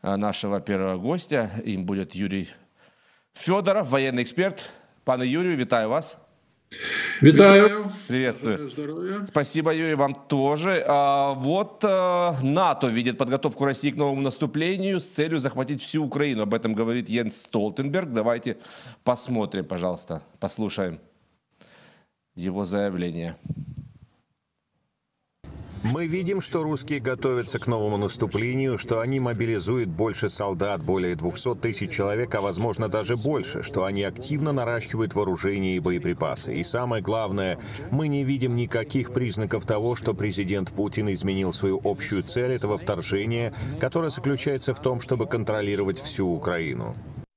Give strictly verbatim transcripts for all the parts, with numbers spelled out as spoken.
нашего первого гостя. Им будет Юрий Федоров, военный эксперт. Пане Юрию, витаю вас. Витаю. Приветствую. Здоровья. Спасибо, Юрий, вам тоже. А, вот а, НАТО видит подготовку России к новому наступлению с целью захватить всю Украину. Об этом говорит Йенс Столтенберг. Давайте посмотрим, пожалуйста, послушаем его заявление. Мы видим, что русские готовятся к новому наступлению, что они мобилизуют больше солдат, более двухсот тысяч человек, а возможно даже больше, что они активно наращивают вооружение и боеприпасы. И самое главное, мы не видим никаких признаков того, что президент Путин изменил свою общую цель этого вторжения, которая заключается в том, чтобы контролировать всю Украину.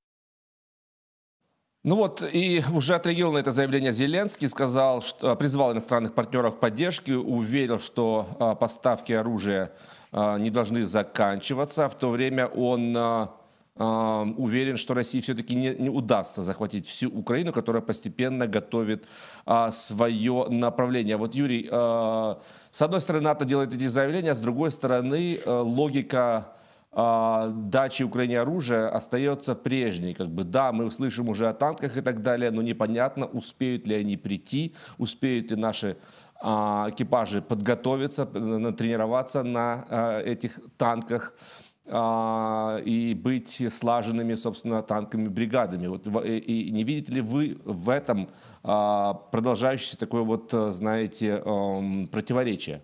Ну вот, и уже отреагировал на это заявление Зеленский, сказал, что призвал иностранных партнеров к поддержке, уверил, что а, поставки оружия а, не должны заканчиваться. В то время он а, а, уверен, что России все-таки не, не удастся захватить всю Украину, которая постепенно готовит а, свое направление. Вот, Юрий, а, с одной стороны, НАТО делает эти заявления, а с другой стороны, а, логика дачи Украине оружия остается прежней. Как бы, да, мы услышим уже о танках и так далее, но непонятно, успеют ли они прийти, успеют ли наши а, экипажи подготовиться, натренироваться на а, этих танках а, и быть слаженными, собственно, танковыми бригадами. Вот, и, и не видите ли вы в этом а, продолжающееся такое вот, знаете, а, противоречие?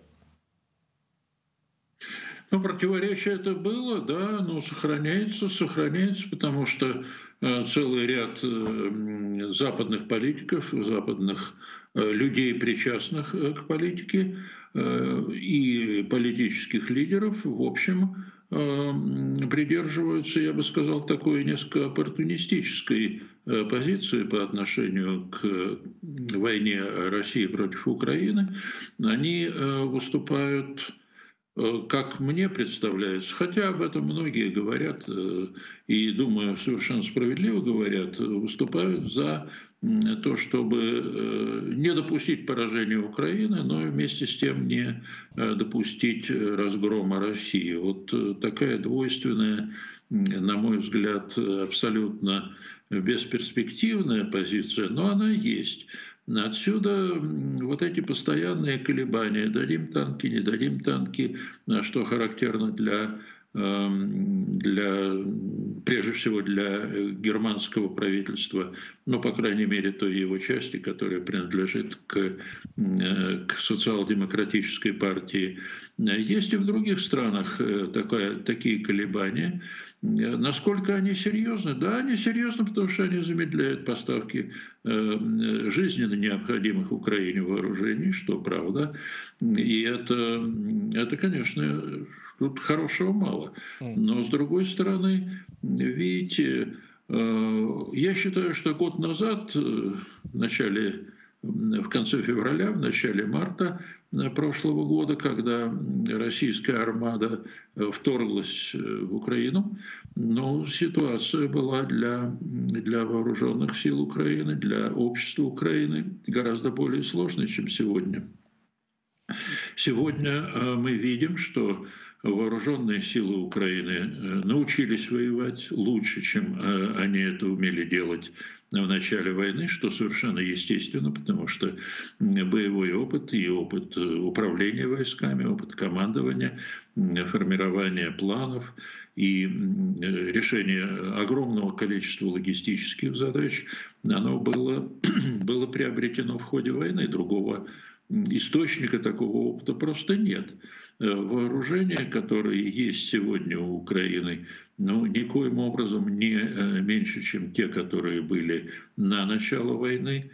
Ну, противоречие это было, да, но сохраняется, сохраняется, потому что э, целый ряд э, западных политиков, западных э, людей, причастных э, к политике, э, и политических лидеров, в общем, э, придерживаются, я бы сказал, такой несколько оппортунистической э, позиции по отношению к войне России против Украины. Они э, выступают, как мне представляется, хотя об этом многие говорят, и, думаю, совершенно справедливо говорят, выступают за то, чтобы не допустить поражения Украины, но вместе с тем не допустить разгрома России. Вот такая двойственная, на мой взгляд, абсолютно бесперспективная позиция, но она есть. Отсюда вот эти постоянные колебания, дадим танки, не дадим танки, что характерно для, для, прежде всего для германского правительства, ну, по крайней мере, той его части, которая принадлежит к, к социал-демократической партии. Есть и в других странах такая, такие колебания. Насколько они серьезны? Да, они серьезны, потому что они замедляют поставки жизненно необходимых Украине вооружений, что правда. И это, это, конечно, тут хорошего мало. Но с другой стороны, видите, я считаю, что год назад, в начале, в конце февраля, в начале марта прошлого года, когда российская армада вторглась в Украину, но ситуация была для, для вооруженных сил Украины, для общества Украины гораздо более сложной, чем сегодня. Сегодня мы видим, что вооруженные силы Украины научились воевать лучше, чем они это умели делать в начале войны, что совершенно естественно, потому что боевой опыт и опыт управления войсками, опыт командования, формирования планов и решение огромного количества логистических задач, оно было, было приобретено в ходе войны. Другого источника такого опыта просто нет. Вооружения, которые есть сегодня у Украины, ну, никоим образом не меньше, чем те, которые были на начало войны.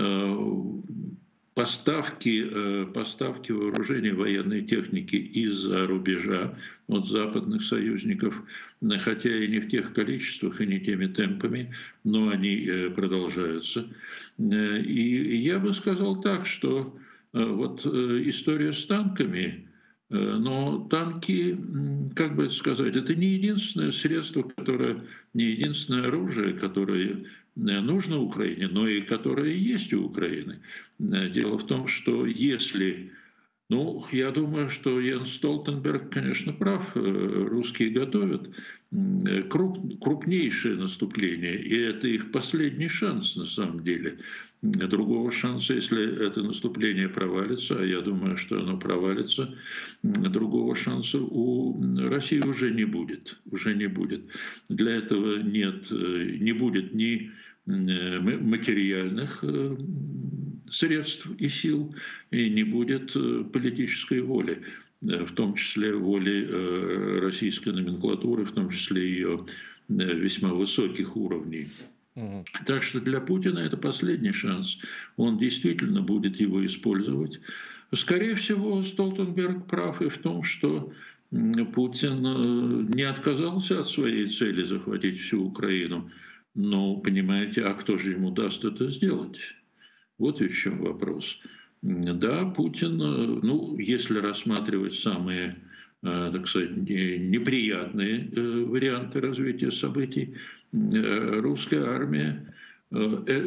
Поставки, поставки вооружений, военной техники из-за рубежа от западных союзников, хотя и не в тех количествах, и не теми темпами, но они продолжаются. И я бы сказал так, что вот история с танками, но танки, как бы это сказать, это не единственное средство, которое, не единственное оружие, которое нужно Украине, но и которое есть у Украины. Дело в том, что если Ну, я думаю, что Йенс Столтенберг, конечно, прав. Э, Русские готовят м, э, круп- крупнейшее наступление, и это их последний шанс на самом деле. М, Другого шанса, если это наступление провалится, а я думаю, что оно провалится, м, другого шанса у России уже не будет. Уже не будет. Для этого нет, э, не будет ни м, э, материальных э, средств и сил, и не будет э, политической воли, э, в том числе воли э, российской номенклатуры, в том числе ее э, весьма высоких уровней. Мгм. Так что для Путина это последний шанс. Он действительно будет его использовать. Скорее всего, Столтенберг прав и в том, что м, Путин э, не отказался от своей цели захватить всю Украину. Но, понимаете, а кто же ему даст это сделать? Вот ведь в чем вопрос. Да, Путин, э, ну, если рассматривать самые, э, так сказать, неприятные э, варианты развития событий, э, русская армия э,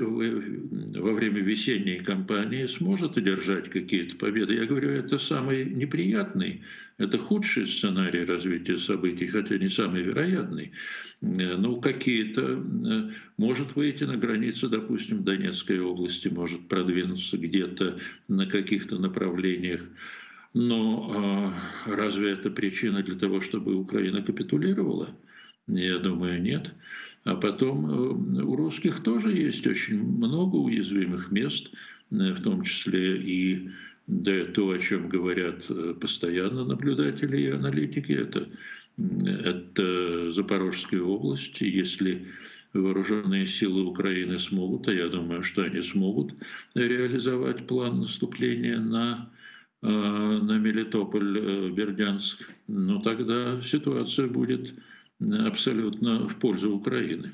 э, во время весенней кампании сможет одержать какие-то победы. Я говорю, это самый неприятный, это худший сценарий развития событий, хотя не самый вероятный. Э, Ну, какие-то, э, может выйти на границы, допустим, Донецкой области, может продвинуться где-то на каких-то направлениях. Но э, разве это причина для того, чтобы Украина капитулировала? Я думаю, нет. А потом э, у русских тоже есть очень много уязвимых мест, э, в том числе и да, то, о чем говорят э, постоянно наблюдатели и аналитики, это, это Запорожская область. Если вооруженные силы Украины смогут, а я думаю, что они смогут реализовать план наступления на, э, на Мелитополь, э, Бердянск, ну тогда ситуация будет абсолютно в пользу Украины.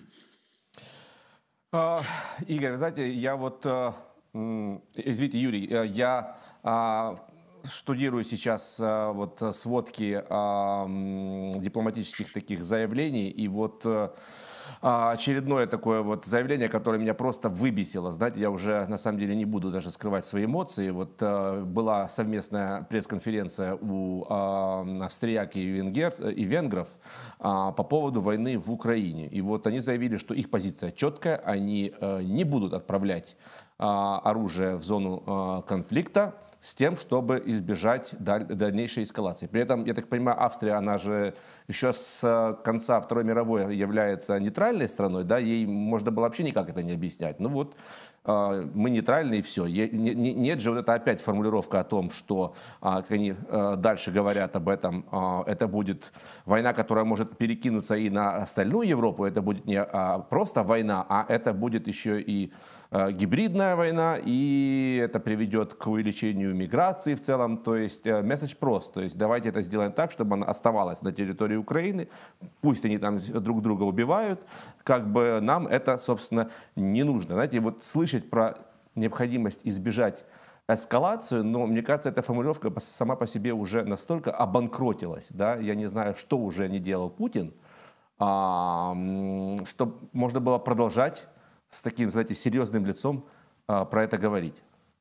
А, Игорь, знаете, я вот, э, м, извините, Юрий, э, я а, штудирую сейчас а, вот э, сводки а, м, дипломатических таких заявлений, и вот э, а, очередное такое вот заявление, которое меня просто выбесило. Знаете, я уже на самом деле не буду даже скрывать свои эмоции. Вот э, была совместная пресс-конференция у э, австрияк и, венгер, и венгров э, по поводу войны в Украине. И вот они заявили, что их позиция четкая, они э, не будут отправлять э, оружие в зону э, конфликта, с тем, чтобы избежать даль- дальнейшей эскалации. При этом, я так понимаю, Австрия, она же еще с конца Второй мировой является нейтральной страной, да, ей можно было вообще никак это не объяснять. Ну вот, э, мы нейтральны и все. Е- не- не- Нет же вот это опять формулировка о том, что, а, как они э, дальше говорят об этом, а, это будет война, которая может перекинуться и на остальную Европу, это будет не а, просто война, а это будет еще и э, гибридная война, и это приведет к увеличению миграции в целом. То есть э, месседж прост. То есть давайте это сделаем так, чтобы она оставалась на территории Украины. Пусть они там друг друга убивают. Как бы нам это, собственно, не нужно. Знаете, вот слышать про необходимость избежать эскалацию, но мне кажется, эта формулировка сама по себе уже настолько обанкротилась. Да? Я не знаю, что уже не делал Путин, а, м, что можно было продолжать с таким, знаете, серьезным лицом а, про это говорить.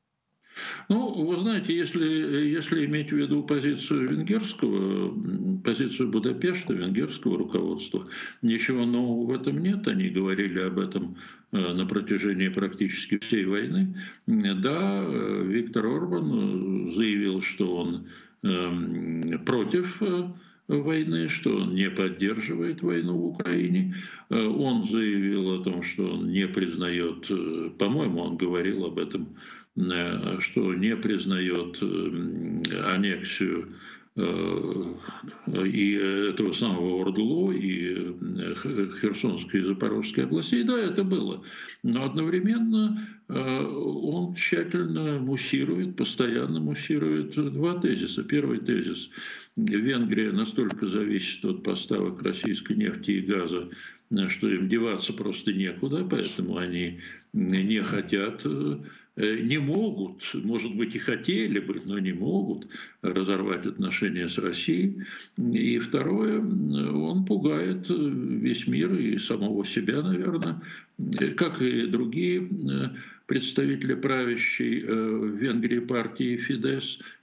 Ну, вы знаете, если, если иметь в виду позицию венгерского, м, позицию Будапешта, венгерского руководства, ничего нового в этом нет. Они говорили об этом э, на протяжении практически всей войны. М, Да, э, Виктор Орбан э, заявил, что он эм, против э, войны, что он не поддерживает войну в Украине. Э, Он заявил о том, что он не признает, э, по-моему, он говорил об этом, э, что не признает э, аннексию э, и этого самого Ордло, и э, Х- Херсонской и Запорожской областей. Да, это было. Но одновременно э, он тщательно муссирует, постоянно муссирует два тезиса. Первый тезис: Венгрия настолько зависит от поставок российской нефти и газа, э, что им деваться просто некуда, поэтому они не хотят, э, не могут, может быть, и хотели бы, но не могут разорвать отношения с Россией. И второе, он пугает весь мир и самого себя, наверное, как и другие представители правящей в Венгрии партии Фидesz,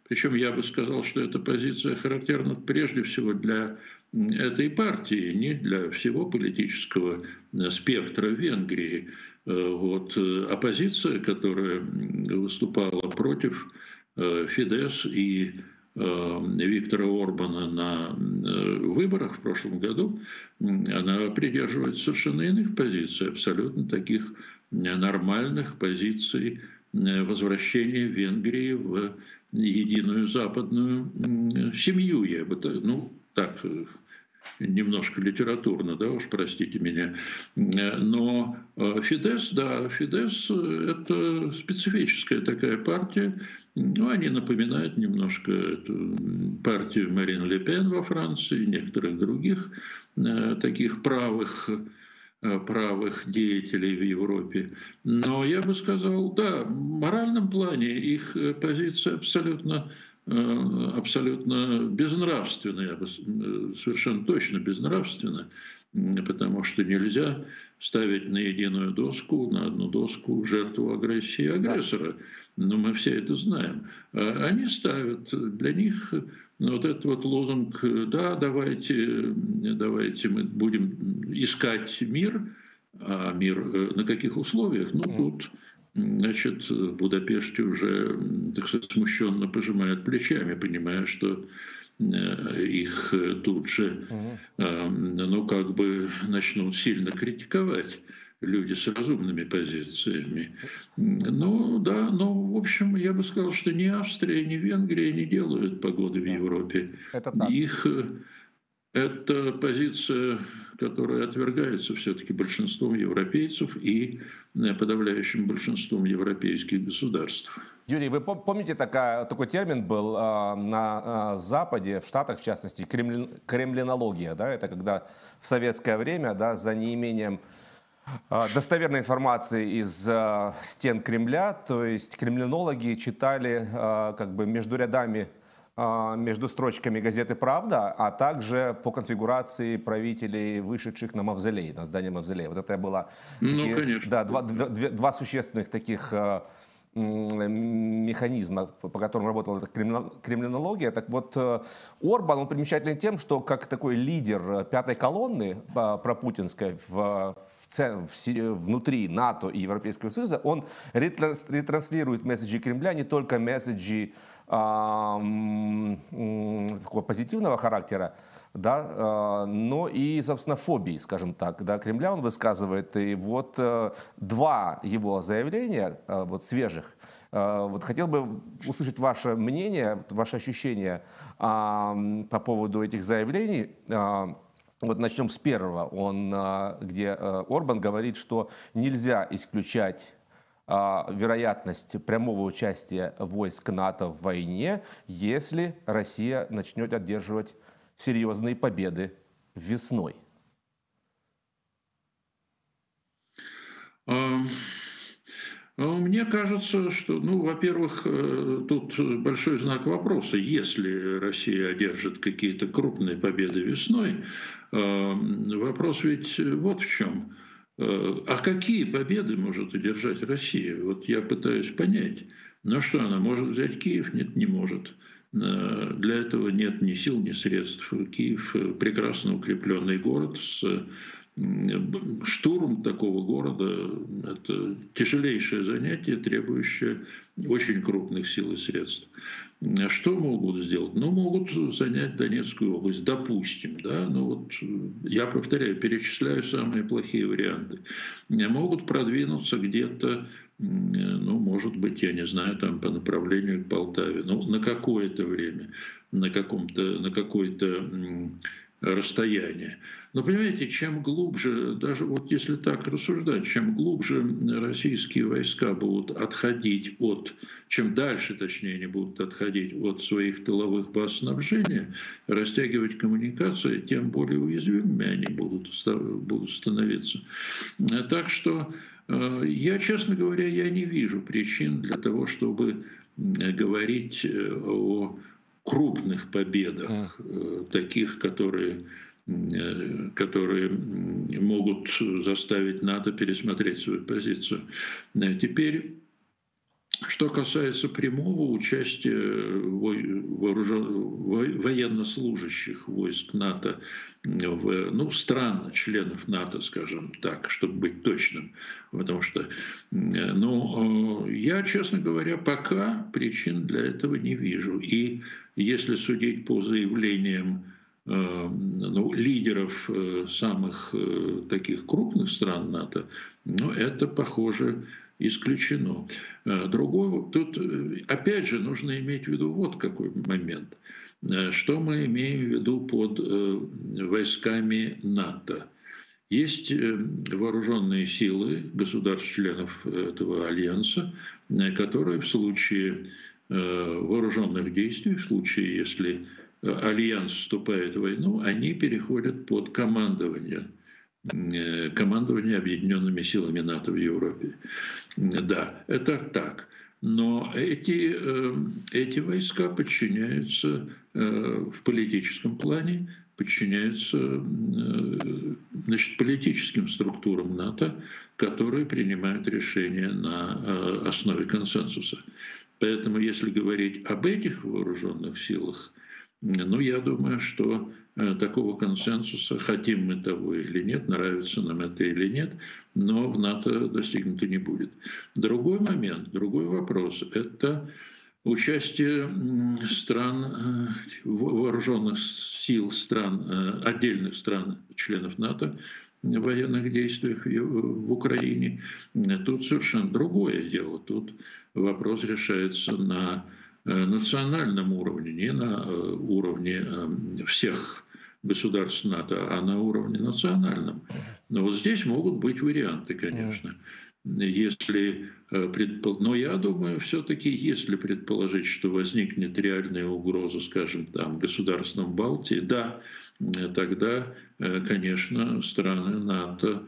Причем я бы сказал, что эта позиция характерна прежде всего для этой партии, не для всего политического спектра Венгрии. Вот. Оппозиция, которая выступала против Фидesz и Виктора Орбана на выборах в прошлом году, она придерживается совершенно иных позиций, абсолютно таких нормальных позиций возвращения Венгрии в единую западную семью, я бы, ну, так, немножко литературно, да, уж простите меня. Но Фидesz, да, Фидesz – это специфическая такая партия. Ну, они напоминают немножко эту партию Марин Ле Пен во Франции и некоторых других таких правых, правых деятелей в Европе. Но я бы сказал, да, в моральном плане их позиция абсолютно абсолютно безнравственная, совершенно точно безнравственная, потому что нельзя ставить на единую доску, на одну доску жертву агрессии агрессора. Но мы все это знаем. Они ставят, для них вот этот вот лозунг, да, давайте, давайте мы будем искать мир, а мир на каких условиях? Ну, тут... Значит, в Будапеште уже, так сказать, смущенно пожимают плечами, понимая, что их тут же, ну, как бы начнут сильно критиковать люди с разумными позициями. Ну, да, но, в общем, я бы сказал, что ни Австрия, ни Венгрия не делают погоды в Европе. Это так. Их... Это позиция, которая отвергается все-таки большинством европейцев и подавляющим большинством европейских государств. Юрий, вы помните, такая, такой термин был э, на э, Западе, в Штатах в частности, кремли, кремлинология, да? Это когда в советское время, да, за неимением э, достоверной информации из э, стен Кремля, то есть кремлинологи читали э, как бы между рядами, между строчками газеты «Правда», а также по конфигурации правителей, вышедших на мавзолей, на здание мавзолея. Вот это было ну, такие, конечно. Да, два, два, два существенных таких механизма, по которым работала эта кремлинология. Так вот, Орбан, он примечателен тем, что как такой лидер пятой колонны пропутинской в, в, в, внутри НАТО и Европейского Союза, он ретранслирует месседжи Кремля, не только месседжи а, такого позитивного характера, да, но и, собственно, фобии, скажем так, да, Кремля он высказывает. И вот два его заявления, вот свежих, вот хотел бы услышать ваше мнение, ваше ощущение по поводу этих заявлений. Вот начнем с первого, он, где Орбан говорит, что нельзя исключать вероятность прямого участия войск НАТО в войне, если Россия начнет одерживать серьезные победы весной. Мне кажется, что, ну, во-первых, тут большой знак вопроса. Если Россия одержит какие-то крупные победы весной, вопрос ведь вот в чем. А какие победы может одержать Россия? Вот я пытаюсь понять. Ну что, она может взять Киев? Нет, не может. Для этого нет ни сил, ни средств. Киев – прекрасно укрепленный город. С штурм такого города – это тяжелейшее занятие, требующее очень крупных сил и средств. Что могут сделать? Ну, могут занять Донецкую область, допустим. Да? Ну, вот, я повторяю, перечисляю самые плохие варианты. Могут продвинуться где-то, ну, может быть, я не знаю, там по направлению к Полтаве, ну, на какое-то время, на каком-то, на какое-то расстояние. Но, понимаете, чем глубже, даже вот если так рассуждать, чем глубже российские войска будут отходить от, чем дальше, точнее, они будут отходить от своих тыловых баз снабжения, растягивать коммуникации, тем более уязвимыми они будут, будут становиться. Так что я, честно говоря, я не вижу причин для того, чтобы говорить о крупных победах, таких, которые, которые могут заставить НАТО пересмотреть свою позицию. Теперь Что касается прямого участия вооружен... военнослужащих войск НАТО в ну, стран, членов НАТО, скажем так, чтобы быть точным, потому что ну, я, честно говоря, пока причин для этого не вижу. И если судить по заявлениям ну, лидеров самых таких крупных стран НАТО, ну, это, похоже, исключено. Другого, тут, опять же, нужно иметь в виду вот какой момент. Что мы имеем в виду под войсками НАТО? Есть вооруженные силы государств-членов этого альянса, которые в случае вооруженных действий, в случае, если альянс вступает в войну, они переходят под командование командование объединенными силами НАТО в Европе. Да, это так. Но эти, эти войска подчиняются в политическом плане, подчиняются значит, политическим структурам НАТО, которые принимают решения на основе консенсуса. Поэтому, если говорить об этих вооруженных силах, ну, я думаю, что такого консенсуса, хотим мы того или нет, нравится нам это или нет, но в НАТО достигнуто не будет. Другой момент, другой вопрос – это участие стран, вооруженных сил стран, отдельных стран, членов НАТО в военных действиях в Украине. Тут совершенно другое дело. Тут вопрос решается на национальном уровне, не на уровне всех государств НАТО, а на уровне национальном. Но вот здесь могут быть варианты, конечно. Если предпол... Но я думаю, все-таки, если предположить, что возникнет реальная угроза, скажем, там, государствам Балтии, да, тогда, конечно, страны НАТО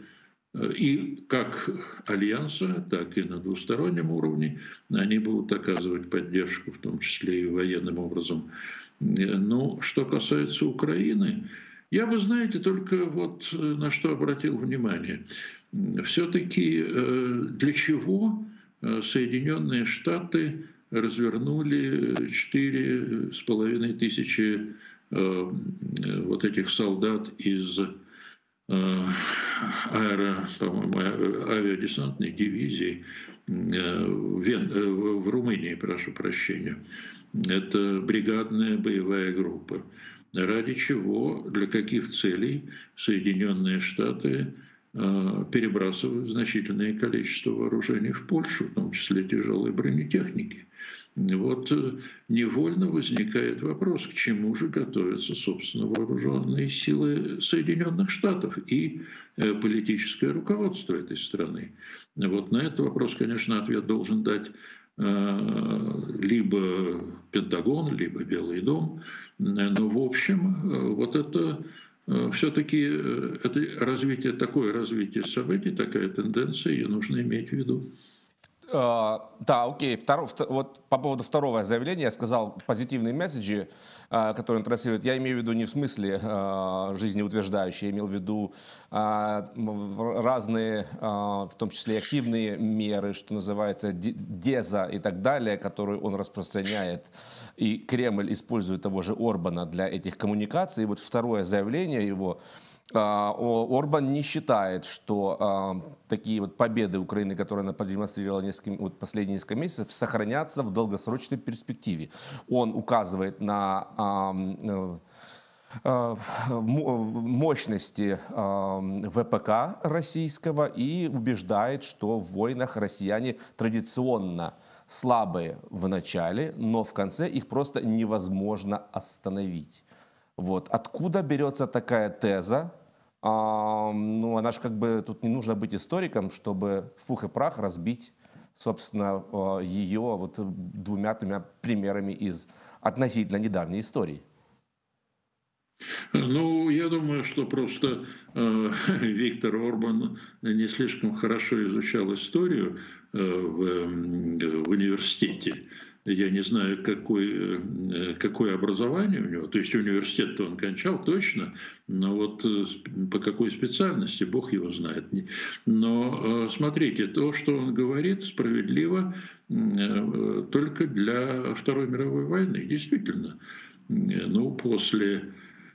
и как альянса, так и на двустороннем уровне они будут оказывать поддержку, в том числе и военным образом. Но что касается Украины, я бы, знаете, только вот на что обратил внимание. Все-таки для чего Соединенные Штаты развернули четыре с половиной тысячи вот этих солдат из аэро, по-моему, авиадесантных дивизий в, Вен... в Румынии, прошу прощения. Это бригадная боевая группа. Ради чего, для каких целей Соединенные Штаты перебрасывают значительное количество вооружений в Польшу, в том числе тяжелой бронетехники. Вот невольно возникает вопрос, к чему же готовятся, собственно, вооруженные силы Соединенных Штатов и политическое руководство этой страны. Вот на этот вопрос, конечно, ответ должен дать либо Пентагон, либо Белый дом. Но, в общем, вот это все-таки это развитие, такое развитие событий, такая тенденция, ее нужно иметь в виду. Uh, да, окей. Втор, вот по поводу второго заявления я сказал позитивные месседжи, uh, которые он транслирует. Я имею в виду не в смысле uh, жизнеутверждающие, я имел в виду uh, разные, uh, в том числе активные меры, что называется, деза и так далее, которые он распространяет. И Кремль использует того же Орбана для этих коммуникаций. И вот второе заявление его. Орбан не считает, что а, такие вот победы Украины, которые она продемонстрировала несколько, вот последние несколько месяцев, сохранятся в долгосрочной перспективе. Он указывает на а, а, мощности а, ВПК российского и убеждает, что в войнах россияне традиционно слабые в начале, но в конце их просто невозможно остановить. Вот. Откуда берется такая теза? А, ну, она же как бы, тут не нужно быть историком, чтобы в пух и прах разбить, собственно, ее вот двумя-тремя примерами из относительно недавней истории. Ну, я думаю, что просто э, Виктор Орбан не слишком хорошо изучал историю э, в, в университете. Я не знаю, какой, какое образование у него. То есть университет-то он кончал точно, но вот по какой специальности, Бог его знает. Но смотрите, то, что он говорит, справедливо только для Второй мировой войны. Действительно, ну, после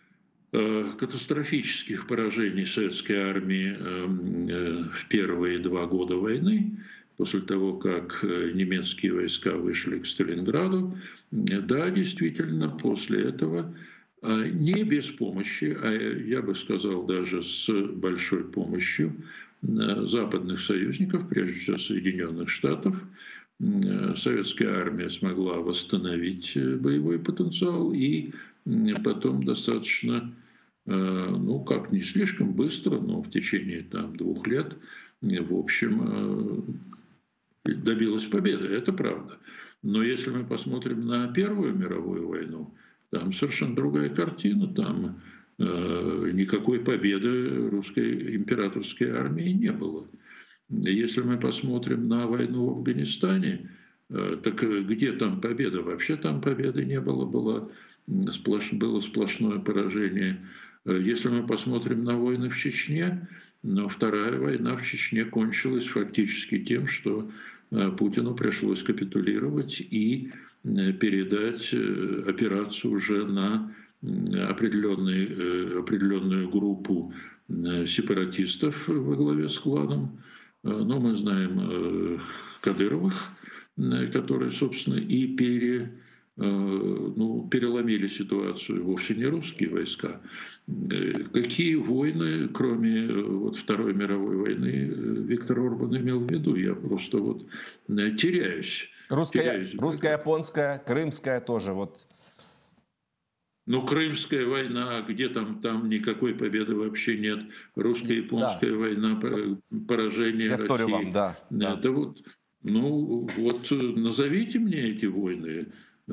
катастрофических поражений советской армии в первые два года войны, после того, как немецкие войска вышли к Сталинграду, да, действительно, после этого, не без помощи, а я бы сказал, даже с большой помощью западных союзников, прежде всего Соединенных Штатов, советская армия смогла восстановить боевой потенциал и потом достаточно, ну как, не слишком быстро, но в течение там двух лет, в общем, добилась победы, это правда. Но если мы посмотрим на Первую мировую войну, там совершенно другая картина, там э, никакой победы русской императорской армии не было. Если мы посмотрим на войну в Афганистане, э, так где там победа? Вообще там победы не было, было, сплош, было сплошное поражение. Если мы посмотрим на войны в Чечне, но Вторая война в Чечне кончилась фактически тем, что Путину пришлось капитулировать и передать операцию уже на определенную, определенную группу сепаратистов во главе с кланом. Но мы знаем Кадыровых, которые, собственно, и пере, ну, переломили ситуацию, вовсе не русские войска. Какие войны, кроме вот Второй мировой войны, Виктор Орбан имел в виду? Я просто вот теряюсь. Русская, теряюсь. русская, японская, крымская тоже вот. Ну, Крымская война, где там, там никакой победы вообще нет. Русско-японская да. война, поражение Я России. Вам, да, да. Это вот, ну, вот назовите мне эти войны.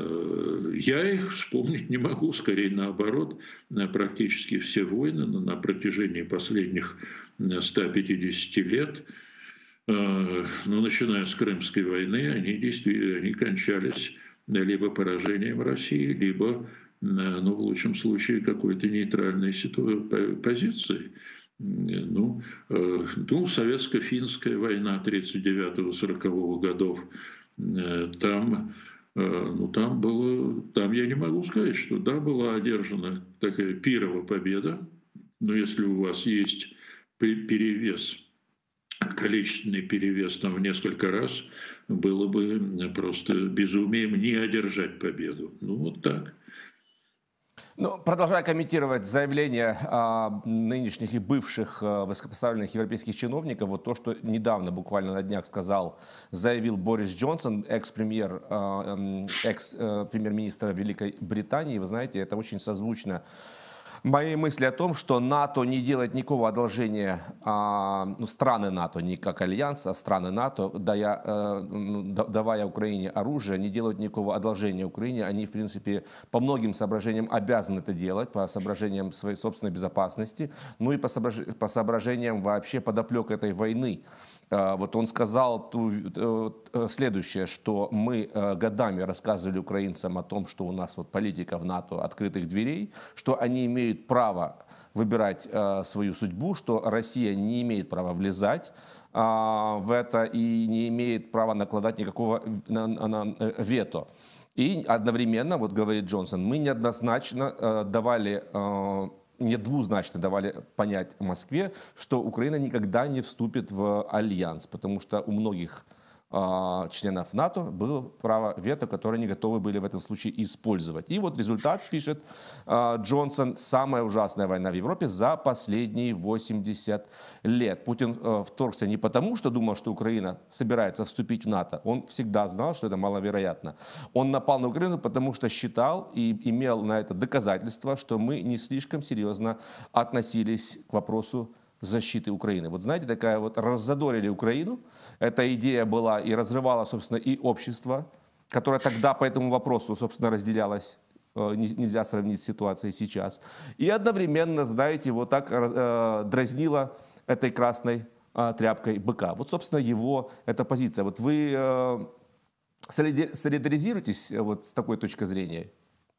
Я их вспомнить не могу, скорее наоборот. Практически все войны на протяжении последних ста пятидесяти лет, ну, начиная с Крымской войны, они действительно они кончались либо поражением России, либо, ну, в лучшем случае, какой-то нейтральной позицией. Ну, ну советско-финская война тридцать девятого — сорокового годов, там... Ну, там было, там я не могу сказать, что да, была одержана такая пирова победа, но если у вас есть перевес, количественный перевес там в несколько раз, было бы просто безумием не одержать победу. Ну, вот так. Ну, продолжая комментировать заявления а, нынешних и бывших а, высокопоставленных европейских чиновников, вот то, что недавно, буквально на днях сказал, заявил Борис Джонсон, экс-премьер, а, экс-премьер-министр Великой Британии, вы знаете, это очень созвучно мои мысли о том, что НАТО не делает никакого одолжения, а, ну, страны НАТО, не как альянс, а страны НАТО, дая, э, давая Украине оружие, не делают никакого одолжения Украине. Они, в принципе, по многим соображениям обязаны это делать, по соображениям своей собственной безопасности, ну и по, соображ... по соображениям вообще подоплек этой войны. Вот он сказал следующее, что мы годами рассказывали украинцам о том, что у нас вот политика в НАТО открытых дверей, что они имеют право выбирать свою судьбу, что Россия не имеет права влезать в это и не имеет права накладать никакого вето. И одновременно, вот говорит Джонсон, мы неоднозначно давали... не двузначно давали понять Москве, что Украина никогда не вступит в альянс, потому что у многих э, членов НАТО было право вето, которое они готовы были в этом случае использовать. И вот результат, пишет э, Джонсон, самая ужасная война в Европе за последние восемьдесят лет. Путин э, вторгся не потому, что думал, что Украина собирается вступить в НАТО. Он всегда знал, что это маловероятно. Он напал на Украину, потому что считал и имел на это доказательства, что мы не слишком серьезно относились к вопросу защиты Украины. Вот знаете, такая вот раззадорили Украину. Эта идея была и разрывала, собственно, и общество, которое тогда по этому вопросу, собственно, разделялось. Нельзя сравнить с ситуацией сейчас. И одновременно, знаете, вот так э, дразнило этой красной э, тряпкой быка. Вот, собственно, его эта позиция. Вот вы... Э, солидаризируетесь вот с такой точки зрения?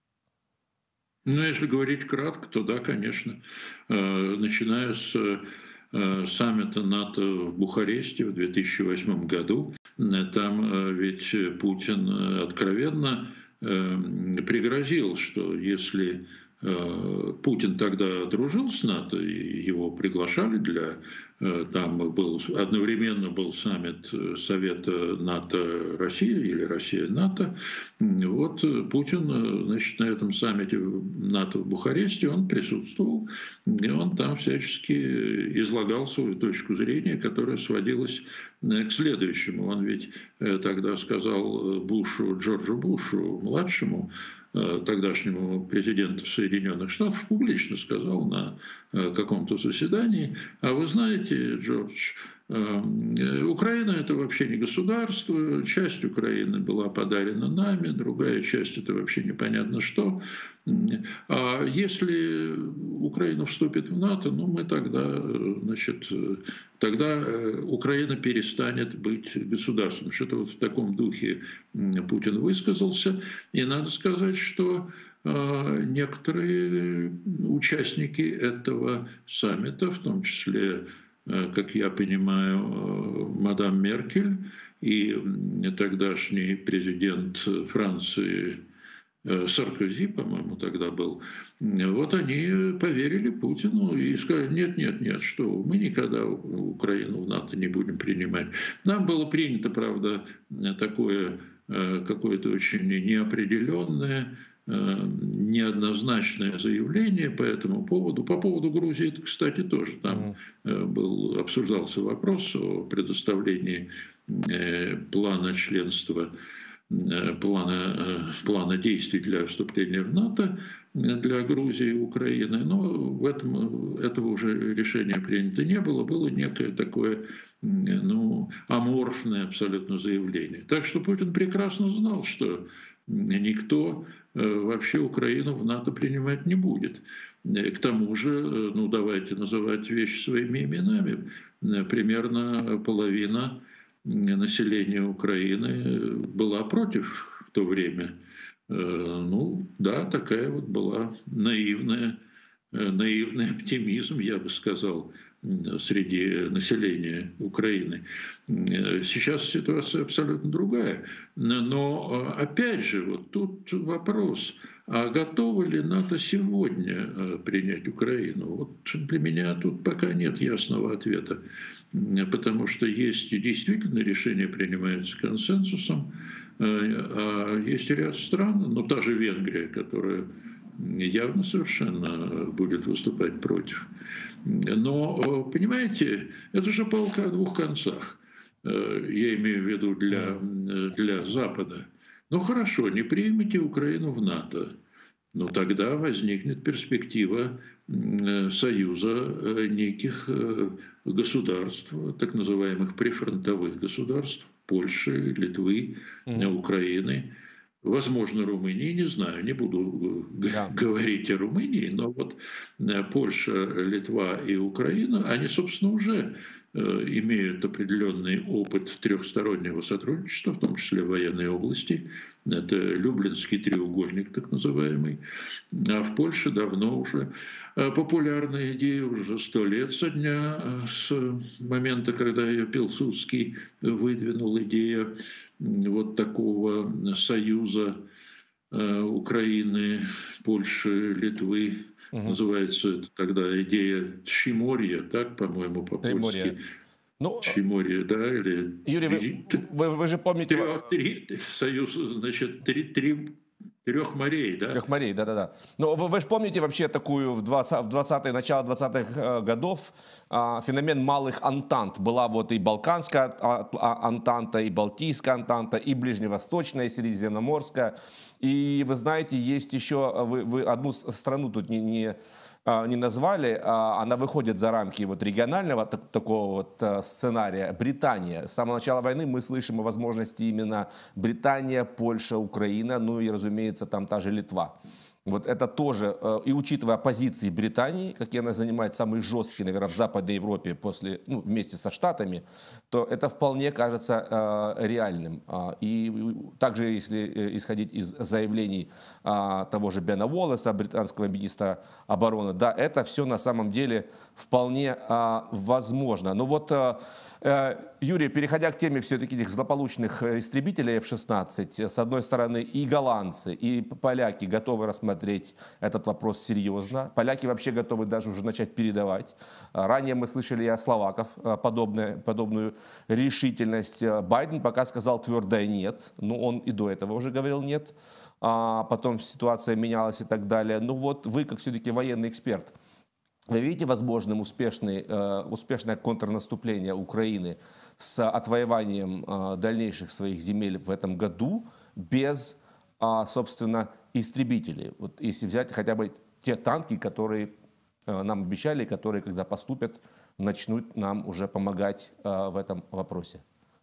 Ну, если говорить кратко, то да, конечно. Начиная с саммита НАТО в Бухаресте в две тысячи восьмом году, там ведь Путин откровенно пригрозил, что если Путин тогда дружил с НАТО, и его приглашали для... Там был, одновременно был саммит Совета НАТО-Россия или Россия-НАТО. Вот Путин, значит, на этом саммите НАТО в Бухаресте, он присутствовал, и он там всячески излагал свою точку зрения, которая сводилась к следующему. Он ведь тогда сказал Бушу, Джорджу Бушу, младшему, тогдашнему президенту Соединенных Штатов, публично сказал на каком-то заседании: а вы знаете, Джордж, Украина – это вообще не государство, часть Украины была подарена нами, другая часть – это вообще непонятно что. А если Украина вступит в НАТО, ну мы тогда, значит, тогда Украина перестанет быть государством. Что-то вот в таком духе Путин высказался. И надо сказать, что некоторые участники этого саммита, в том числе, как я понимаю, мадам Меркель и тогдашний президент Франции Саркози, по-моему, тогда был, вот они поверили Путину и сказали: нет, нет, нет, что мы никогда Украину в НАТО не будем принимать. Нам было принято, правда, такое какое-то очень неопределенное, неоднозначное заявление по этому поводу. По поводу Грузии, это, кстати, тоже там был, обсуждался вопрос о предоставлении плана членства, плана, плана действий для вступления в НАТО для Грузии и Украины. Но в этом, этого уже решения принято не было. Было некое такое, ну, аморфное абсолютно заявление. Так что Путин прекрасно знал, что никто вообще Украину в НАТО принимать не будет. К тому же, ну давайте называть вещи своими именами, примерно половина населения Украины была против в то время. Ну да, такая вот была наивная, наивный оптимизм, я бы сказал, среди населения Украины. Сейчас ситуация абсолютно другая. Но опять же, вот тут вопрос: а готовы ли НАТО сегодня принять Украину? Вот для меня тут пока нет ясного ответа. Потому что есть действительно решения, принимаются консенсусом, а есть ряд стран, ну та же Венгрия, которая явно совершенно будет выступать против. Но, понимаете, это же палка о двух концах, я имею в виду для, для Запада. Ну хорошо, не примите Украину в НАТО, но тогда возникнет перспектива союза неких государств, так называемых прифронтовых государств, Польши, Литвы, Украины. Возможно, Румынии, не знаю, не буду да. говорить о Румынии, но вот Польша, Литва и Украина, они, собственно, уже имеют определенный опыт трехстороннего сотрудничества, в том числе в военной области. Это Люблинский треугольник, так называемый. А в Польше давно уже популярная идея, уже сто лет со дня, с момента, когда ее Пилсудский выдвинул, идея вот такого союза Украины, Польши, Литвы. Угу. Называется это тогда идея Тщеморья, так, по-моему, по-польски. Ну, Тщеморье, да, или... Юрий, вы, вы, вы же помните... Три, три, союз, значит, три... три Трех морей, да? Трех морей, да-да-да. Но вы, вы же помните вообще такую в двадцатые, начало двадцатых годов а, феномен малых антант. Была вот и Балканская антанта, и Балтийская антанта, и Ближневосточная, и Средиземноморская. И вы знаете, есть еще, вы, вы одну страну тут не... не не назвали, она выходит за рамки вот регионального такого вот сценария. Британия. С самого начала войны мы слышим о возможности именно Британия, Польша, Украина, ну и, разумеется, там та же Литва. Вот это тоже, и учитывая позиции Британии, какие она занимает самые жесткие, наверное, в Западной Европе после, ну, вместе со Штатами, то это вполне кажется реальным. И также, если исходить из заявлений того же Бена Уоллеса, британского министра обороны, да, это все на самом деле вполне возможно. Но вот, Юрий, переходя к теме все-таки этих злополучных истребителей эф шестнадцать, с одной стороны и голландцы, и поляки готовы рассмотреть этот вопрос серьезно. Поляки вообще готовы даже уже начать передавать. Ранее мы слышали и о словаков подобную, подобную решительность. Байден пока сказал твердое нет, но он и до этого уже говорил нет. А потом ситуация менялась и так далее. Ну вот вы, как все-таки военный эксперт, вы видите возможным успешный, успешное контрнаступление Украины с отвоеванием дальнейших своих земель в этом году без, собственно, истребителей? Вот если взять хотя бы те танки, которые нам обещали, которые, когда поступят, начнут нам уже помогать в этом вопросе.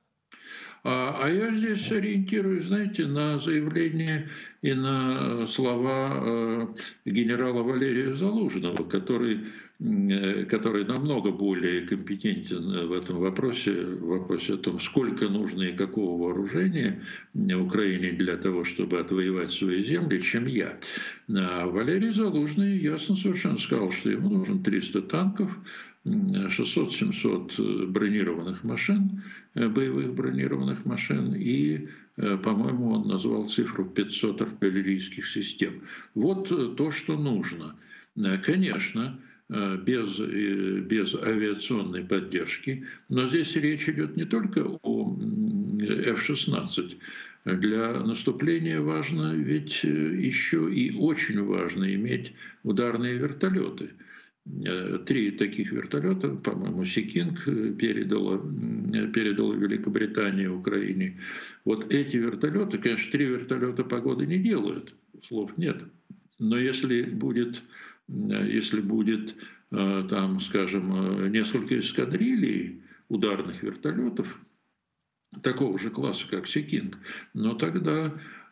А я здесь ориентируюсь, знаете, на заявление и на слова генерала Валерия Залужного, который, который намного более компетентен в этом вопросе, в вопросе о том, сколько нужно и какого вооружения Украине для того, чтобы отвоевать свои земли, чем я. А Валерий Залужный ясно совершенно сказал, что ему нужно триста танков, шестьсот-семьсот бронированных машин, боевых бронированных машин, и, по-моему, он назвал цифру пятьсот артиллерийских систем. Вот то, что нужно. Конечно, без, без авиационной поддержки, но здесь речь идет не только о эф шестнадцать. Для наступления важно ведь еще и очень важно иметь ударные вертолеты. Три таких вертолета, по-моему, Сикинг передала, передала Великобритания Украине. Вот эти вертолеты, конечно, три вертолета погоды не делают, слов нет. Но если будет, если будет там, скажем, несколько эскадрилий ударных вертолетов, такого же класса, как Сикинг, но тогда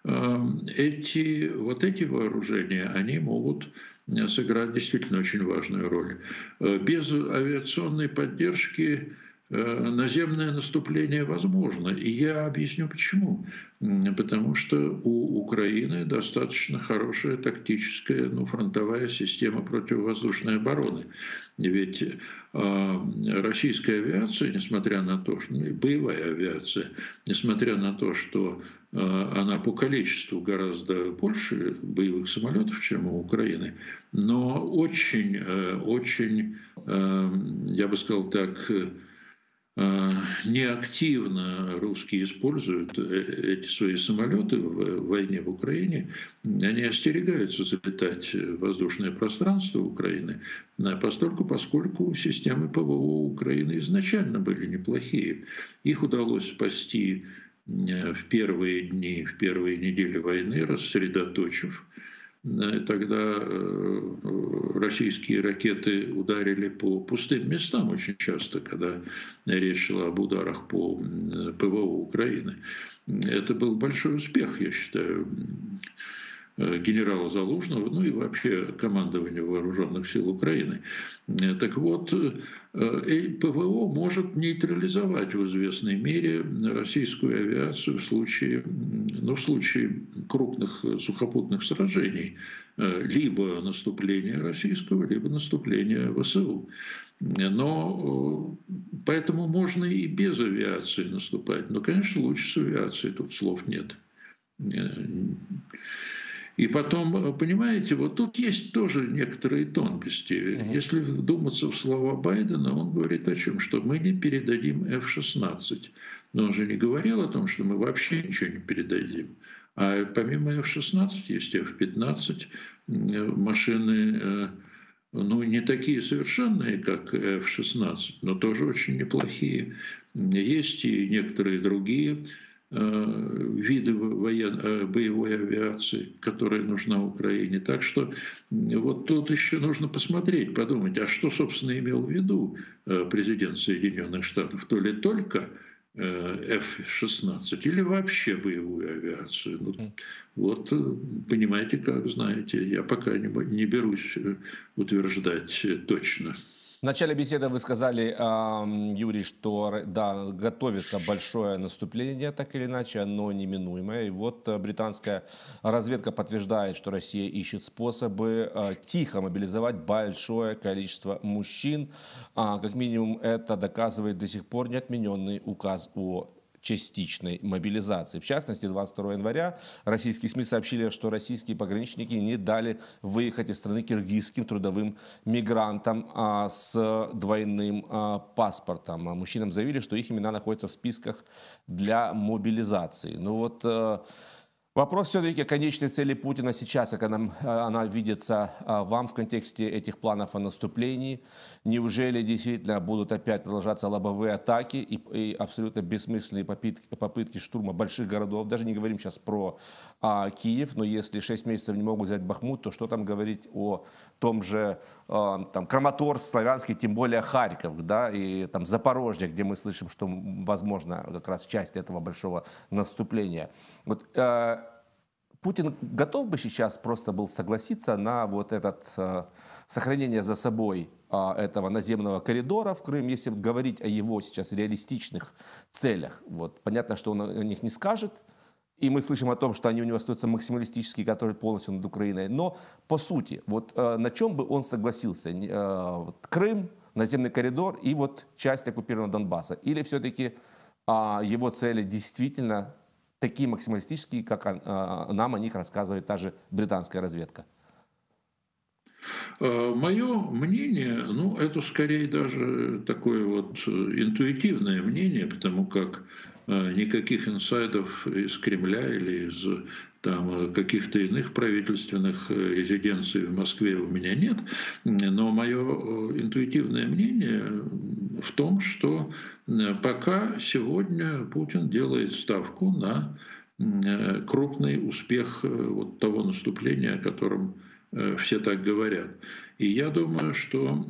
эти, вот эти вооружения, они могут сыграть действительно очень важную роль. Без авиационной поддержки наземное наступление возможно. И я объясню почему. Потому что у Украины достаточно хорошая тактическая, ну, фронтовая система противовоздушной обороны. Ведь э, российская авиация, несмотря на то, что боевая авиация, несмотря на то, что э, она по количеству гораздо больше боевых самолетов, чем у Украины, но очень, э, очень, э, я бы сказал так, неактивно русские используют эти свои самолеты в войне в Украине. Они остерегаются залетать в воздушное пространство Украины, постольку, поскольку системы ПВО Украины изначально были неплохие. Их удалось спасти в первые дни, в первые недели войны, рассредоточив. Тогда российские ракеты ударили по пустым местам очень часто, когда речь шла об ударах по ПВО Украины. Это был большой успех, я считаю, генерала Залужного, ну и вообще командования вооруженных сил Украины. Так вот, ПВО может нейтрализовать в известной мере российскую авиацию в случае, ну, в случае крупных сухопутных сражений, либо наступления российского, либо наступления ВСУ. Но поэтому можно и без авиации наступать. Но, конечно, лучше с авиацией, тут слов нет. И потом, понимаете, вот тут есть тоже некоторые тонкости. Mm-hmm. Если вдуматься в слова Байдена, он говорит о чем? Что мы не передадим эф шестнадцать. Но он же не говорил о том, что мы вообще ничего не передадим. А помимо эф шестнадцать есть эф пятнадцать, машины, ну, не такие совершенные, как эф шестнадцать, но тоже очень неплохие. Есть и некоторые другие виды воен... боевой авиации, которая нужна Украине. Так что вот тут еще нужно посмотреть, подумать, а что, собственно, имел в виду президент Соединенных Штатов? То ли только эф шестнадцать или вообще боевую авиацию. Ну, вот, понимаете, как знаете, я пока не, не берусь утверждать точно. В начале беседы вы сказали, Юрий, что да, готовится большое наступление, так или иначе, оно неминуемое. И вот британская разведка подтверждает, что Россия ищет способы тихо мобилизовать большое количество мужчин. Как минимум, это доказывает до сих пор неотмененный указ о частичной мобилизации. В частности, двадцать второго января российские СМИ сообщили, что российские пограничники не дали выехать из страны киргизским трудовым мигрантам а, с двойным а, паспортом. А мужчинам заявили, что их имена находятся в списках для мобилизации. Ну вот... А, вопрос все-таки о конечной цели Путина сейчас, как она, она видится вам в контексте этих планов о наступлении. Неужели действительно будут опять продолжаться лобовые атаки и, и абсолютно бессмысленные попытки, попытки штурма больших городов? Даже не говорим сейчас про а, Киев, но если шесть месяцев не могут взять Бахмут, то что там говорить о том же а, там, Краматорск, Славянске, тем более Харьков, да, и там Запорожье, где мы слышим, что возможно как раз часть этого большого наступления. Вот, а, Путин готов бы сейчас просто был согласиться на вот этот э, сохранение за собой э, этого наземного коридора в Крым, если вот говорить о его сейчас реалистичных целях. Вот, понятно, что он о них не скажет, и мы слышим о том, что они у него остаются максималистические, которые полностью над Украиной. Но по сути, вот э, на чем бы он согласился? Э, вот, Крым, наземный коридор и вот часть оккупированного Донбасса? Или все-таки э, его цели действительно такие максималистические, как нам о них рассказывает та же британская разведка? Мое мнение, ну, это скорее даже такое вот интуитивное мнение, потому как никаких инсайдов из Кремля или из там каких-то иных правительственных резиденций в Москве у меня нет. Но мое интуитивное мнение в том, что пока сегодня Путин делает ставку на крупный успех вот того наступления, о котором все так говорят. И я думаю, что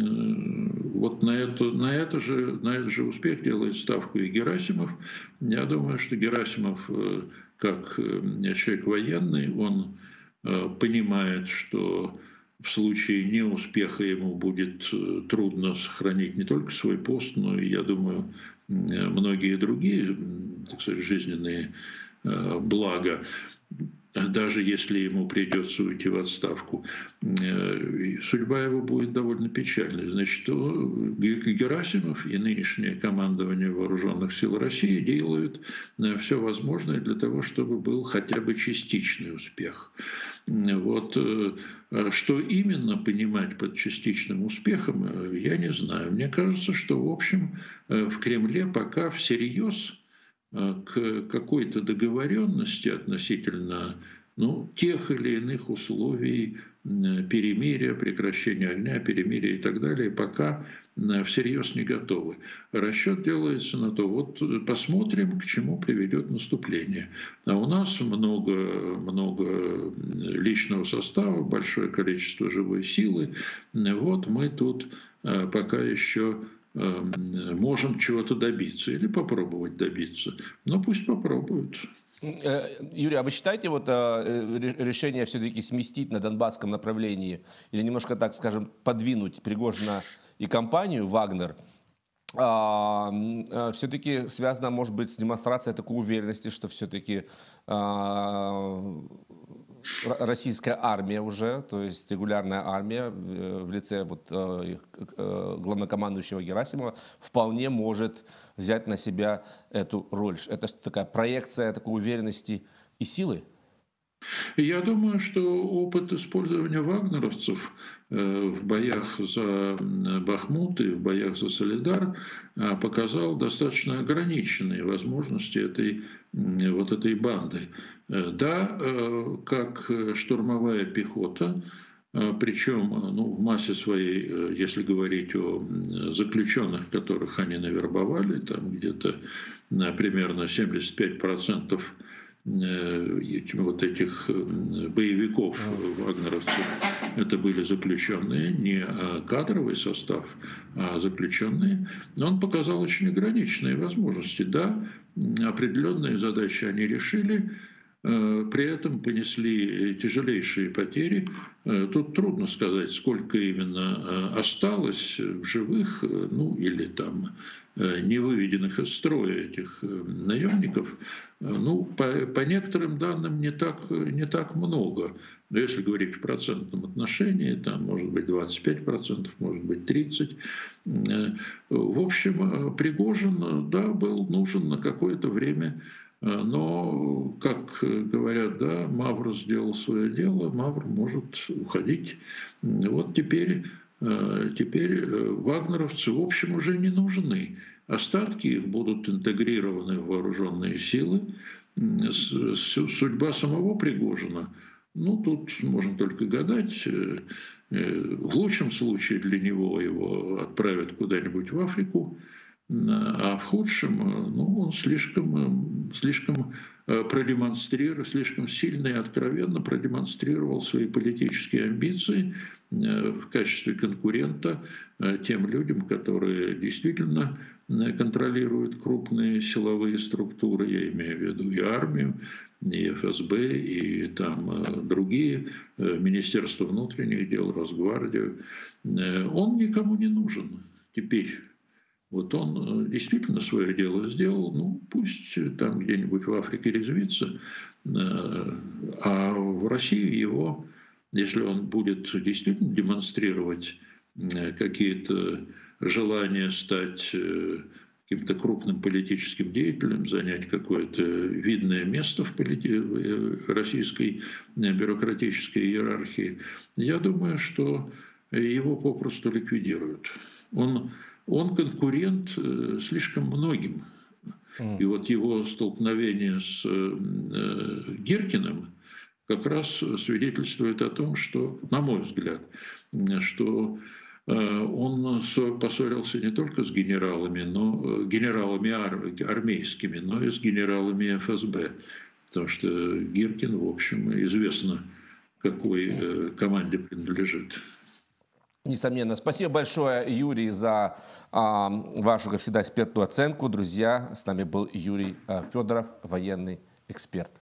вот на, это, на, это же, на этот же успех делает ставку и Герасимов. Я думаю, что Герасимов, как человек военный, он понимает, что в случае неуспеха ему будет трудно сохранить не только свой пост, но и, я думаю, многие другие, так сказать, жизненные блага, даже если ему придется уйти в отставку. Судьба его будет довольно печальной. Значит, Герасимов и нынешнее командование Вооруженных сил России делают все возможное для того, чтобы был хотя бы частичный успех. Вот, что именно понимать под частичным успехом, я не знаю. Мне кажется, что, в общем, в Кремле пока всерьез к какой-то договоренности относительно ну, тех или иных условий перемирия, прекращения огня, перемирия и так далее, пока всерьез не готовы. Расчет делается на то, вот посмотрим, к чему приведет наступление. А у нас много, много личного состава, большое количество живой силы. Вот мы тут пока еще можем чего-то добиться или попробовать добиться. Но пусть попробуют. Юрий, а вы считаете вот решение все-таки сместить на донбасском направлении или немножко, так скажем, подвинуть Пригожина и компанию «Вагнер» все-таки связано, может быть, с демонстрацией такой уверенности, что все-таки российская армия уже, то есть регулярная армия в лице вот, главнокомандующего Герасимова вполне может взять на себя эту роль. Это такая проекция такой уверенности и силы? Я думаю, что опыт использования вагнеровцев в боях за Бахмут и в боях за Солидар показал достаточно ограниченные возможности этой, вот этой банды. Да, как штурмовая пехота, причем ну, в массе своей, если говорить о заключенных, которых они навербовали, там где-то примерно семьдесят пять процентов вот этих боевиков вагнеровцев, это были заключенные, не кадровый состав, а заключенные. Но он показал очень ограниченные возможности. Да, определенные задачи они решили, при этом понесли тяжелейшие потери. Тут трудно сказать, сколько именно осталось в живых, ну или там не выведенных из строя этих наемников. Ну, по, по некоторым данным не так, не так много. Но если говорить в процентном отношении, там может быть двадцать пять процентов, может быть тридцать процентов. В общем, Пригожин, да, был нужен на какое-то время. Но, как говорят, да, Мавр сделал свое дело, Мавр может уходить. Вот теперь, теперь вагнеровцы, в общем, уже не нужны. Остатки их будут интегрированы в вооруженные силы. Судьба самого Пригожина, ну, тут можно только гадать. В лучшем случае для него его отправят куда-нибудь в Африку, а в худшем, ну, он слишком, слишком продемонстрировал, слишком сильно и откровенно продемонстрировал свои политические амбиции в качестве конкурента тем людям, которые действительно контролируют крупные силовые структуры, я имею в виду и армию, и эф эс бэ, и там другие, Министерство внутренних дел, Росгвардию. Он никому не нужен теперь. Вот он действительно свое дело сделал, ну пусть там где-нибудь в Африке резвится, а в России его, если он будет действительно демонстрировать какие-то желания стать каким-то крупным политическим деятелем, занять какое-то видное место в полити... российской бюрократической иерархии, я думаю, что его попросту ликвидируют. Он Он конкурент слишком многим. И вот его столкновение с Гиркиным как раз свидетельствует о том, что, на мой взгляд, что он поссорился не только с генералами, но генералами армейскими, но и с генералами эф эс бэ. Потому что Гиркин, в общем, известно, какой команде принадлежит. Несомненно. Спасибо большое, Юрий, за а, вашу, как всегда, экспертную оценку. Друзья, с нами был Юрий а, Федоров, военный эксперт.